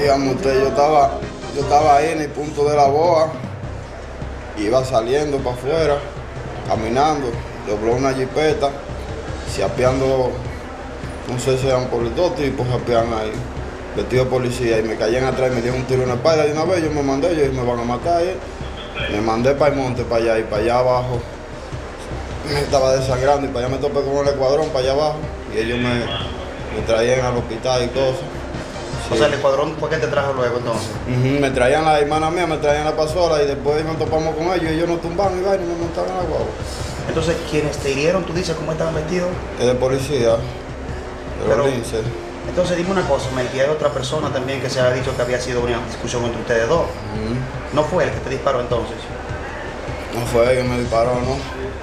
Digamos usted, yo estaba ahí en el punto de la boa, iba saliendo para afuera, caminando, dobló una jipeta, sapeando, no sé si eran por dos tipos, sapean ahí, vestido de policía, y me caían atrás y me dieron un tiro en la espalda de una vez, yo me mandé, yo dije, me van a matar, me mandé para el monte, para allá, y para allá abajo me estaba desangrando, y para allá me topé con el escuadrón, para allá abajo, y ellos me traían al hospital y cosas. O sea, el escuadrón fue que te trajo luego entonces. Me traían la hermana mía, me traían la pasola y después nos topamos con ellos y ellos nos tumbaron y me montaron en la guagua. Entonces, quienes te hirieron, tú dices cómo estaban vestidos. Es de policía, de los linces. Entonces, dime una cosa, Melqui, hay otra persona también que se ha dicho que había sido una discusión entre ustedes dos. ¿No fue él que te disparó entonces? No fue él que me disparó, no.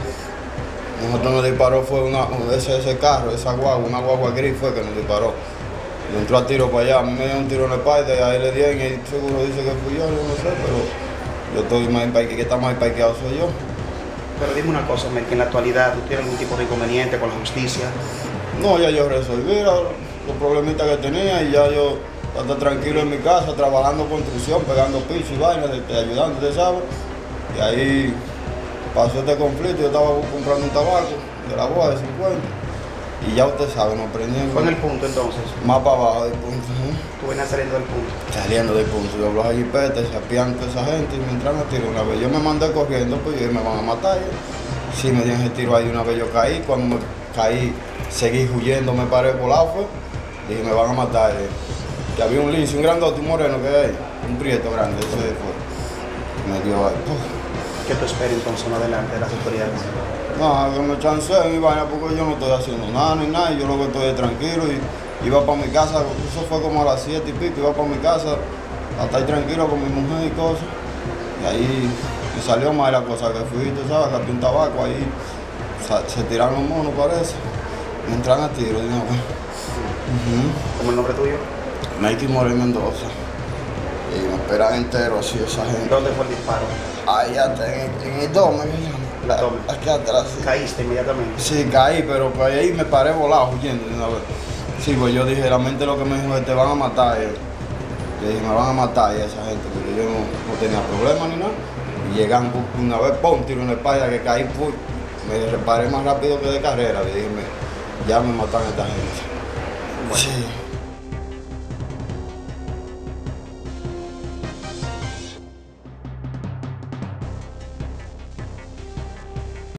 Nosotros nos disparó fue ese carro, esa guagua, una guagua gris fue que nos disparó. Y entró a tiro para allá, a mí me dio un tiro en la espalda y ahí le dieron y él seguro dice que fui yo no sé, pero yo estoy más parqueado, que está más parqueado soy yo. Pero dime una cosa, Melqui, en la actualidad, ¿tú tienes algún tipo de inconveniente con la justicia? No, ya yo resolví los problemitas que tenía y ya yo ando tranquilo en mi casa, trabajando construcción, pegando piso y vainas, ayudando, usted sabe. Y ahí pasó este conflicto, yo estaba comprando un tabaco de la boa de 50. Y ya usted sabe, nos prendieron. ¿Fue en el punto entonces? Más para abajo del punto. Tú venías saliendo del punto. Saliendo del punto, dobló a jipeta, se apian toda esa gente y me entraron a tiro una vez. Yo me mandé corriendo, pues yo me van a matar. Sí, me dieron ese tiro ahí una vez, yo caí. Cuando me caí, seguí huyendo, me paré por lado, fue. Dije, me van a matar. Que había un lince, un grandote, un moreno que hay, un prieto grande, ese fue. Me dio ahí. ¿Qué tú esperas entonces más adelante de las autoridades? No, que me chanceen y vaina porque yo no estoy haciendo nada ni nada, y yo lo que estoy es tranquilo y iba para mi casa, eso fue como a las 7 y pico, iba para mi casa a estar tranquilo con mi mujer y cosas. Y ahí me salió mal la cosa que fui, tú sabes, capté un tabaco ahí, se tiraron los monos parece, me entran a tiro, digo, ¿Cómo el nombre tuyo? Melqui Moreno Mendoza. Y me esperan entero así esa gente. ¿Dónde fue el disparo? Allá está en el dome, aquí atrás. Sí. ¿Caíste inmediatamente? Sí, caí, pero pues ahí me paré volado huyendo de una vez. Sí, pues yo dije, la mente lo que me dijo es, te van a matar. Yo dije, me van a matar y esa gente, porque yo no tenía problema ni nada. Y llegan una vez, pum, tiro en la espalda, que caí, pum, me reparé más rápido que de carrera. Y dije, ya me matan a esta gente. Bueno. Sí.